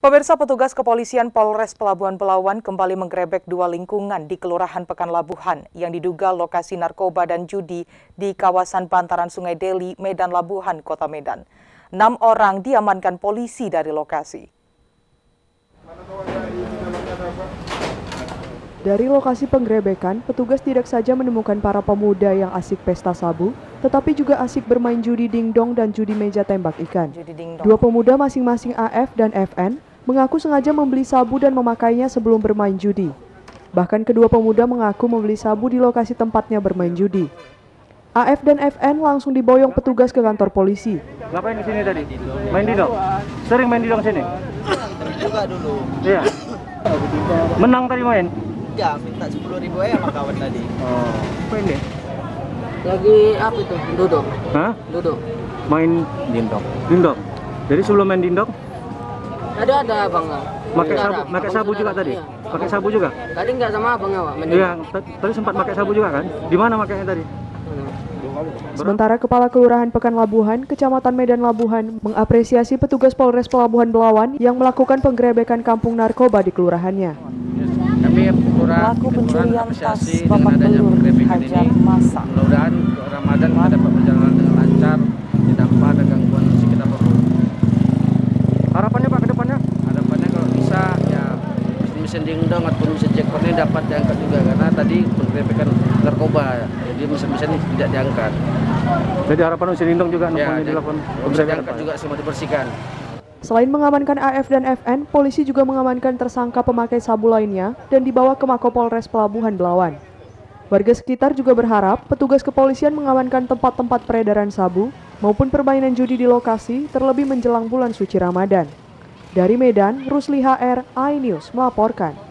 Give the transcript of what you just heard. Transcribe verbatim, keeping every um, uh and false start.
Pemirsa, petugas kepolisian Polres Pelabuhan Belawan kembali menggerebek dua lingkungan di Kelurahan Pekanlabuhan yang diduga lokasi narkoba dan judi di kawasan bantaran Sungai Deli, Medan Labuhan, Kota Medan. Enam orang diamankan polisi dari lokasi. Dari lokasi penggerebekan, petugas tidak saja menemukan para pemuda yang asik pesta sabu, tetapi juga asik bermain judi dingdong dan judi meja tembak ikan. Dua pemuda masing-masing A F dan F N mengaku sengaja membeli sabu dan memakainya sebelum bermain judi. Bahkan kedua pemuda mengaku membeli sabu di lokasi tempatnya bermain judi. A F dan F N langsung diboyong petugas ke kantor polisi. Ngapain di sini tadi? Main didong? Sering main didong sini? Juga dulu. Iya. Menang tadi main? Ya, minta sepuluh ribu ya sama kawan tadi. Oh, apa ini? Lagi apa itu? Duduk. Hah? Duduk. Main dindong. Dindong. Jadi sebelum main dindong, Ada ada abang nggak? pakai sabu, pakai sabu juga tadi? Iya. Pakai sabu juga? Tadi nggak sama abang nggak, Pak? Iya, tadi sempat pakai sabu juga kan? Di mana makanya tadi? Sementara Kepala Kelurahan Pekanlabuhan, Kecamatan Medan Labuhan, mengapresiasi petugas Polres Pelabuhan Belawan yang melakukan penggerebekan kampung narkoba di kelurahannya. Kami Pelaku pencurian tas babak belur dihajar massa. Mudah-mudahan Ramadan kita dapat berjalan dengan lancar, tidak ada gangguan sekitar perlu. Harapannya Pak ke depannya? Harapannya kalau bisa ya mesin dingdong ataupun mesin jackpot ini dapat diangkat juga, karena tadi penggerebekan narkoba, jadi mesin-mesin ini tidak diangkat. Jadi harapan mesin dindong juga Ya, namanya dilakukan bisa diangkat juga, semua dibersihkan. Selain mengamankan A F dan F N, polisi juga mengamankan tersangka pemakai sabu lainnya dan dibawa ke Mako Polres Pelabuhan Belawan. Warga sekitar juga berharap petugas kepolisian mengamankan tempat-tempat peredaran sabu maupun permainan judi di lokasi terlebih menjelang bulan suci Ramadan. Dari Medan, Rusli H R, iNews melaporkan.